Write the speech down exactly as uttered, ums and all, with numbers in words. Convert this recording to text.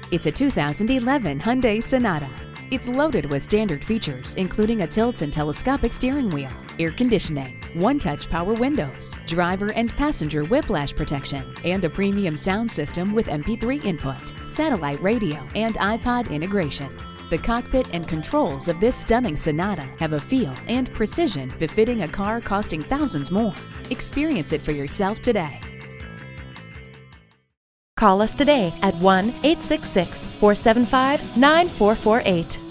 It's a two thousand eleven Hyundai Sonata. It's loaded with standard features, including a tilt and telescopic steering wheel, air conditioning, one-touch power windows, driver and passenger whiplash protection, and a premium sound system with M P three input, satellite radio, and iPod integration. The cockpit and controls of this stunning Sonata have a feel and precision befitting a car costing thousands more. Experience it for yourself today. Call us today at one eight six six, four seven five, nine four four eight.